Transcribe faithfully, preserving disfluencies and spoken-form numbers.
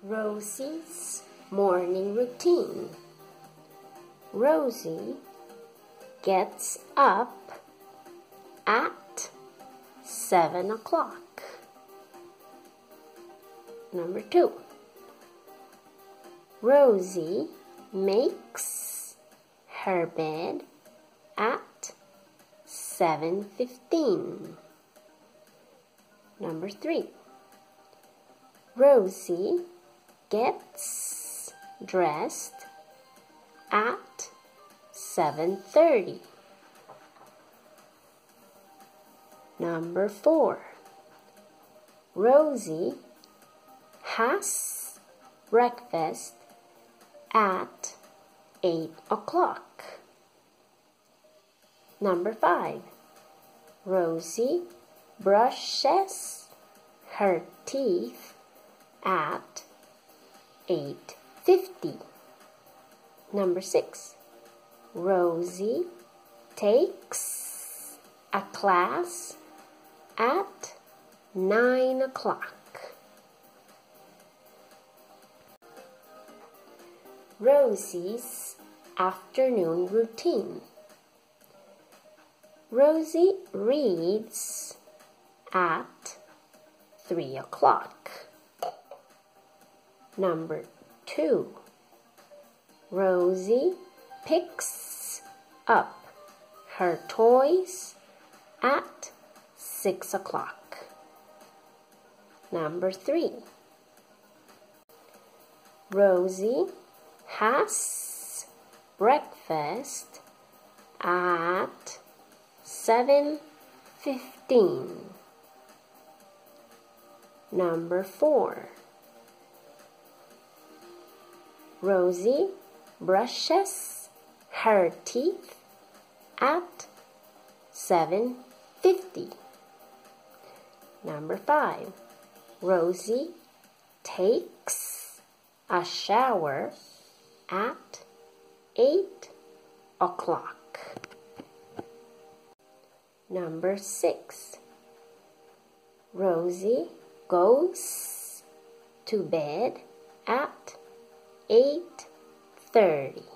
Rosie's morning routine. Rosie gets up at seven o'clock. Number two, Rosie makes her bed at seven fifteen. Number three, Rosie gets dressed at seven thirty. Number four, Rosie has breakfast at eight o'clock. Number five, Rosie brushes her teeth at eight fifty. Number six, Rosie takes a class at nine o'clock. Rosie's afternoon routine. Rosie reads at three o'clock. Number two, Rosie picks up her toys at six o'clock. Number three, Rosie has breakfast at seven fifteen. Number four, Rosie brushes her teeth at seven fifty. Number five, Rosie takes a shower at eight o'clock. Number six, Rosie goes to bed at eight thirty.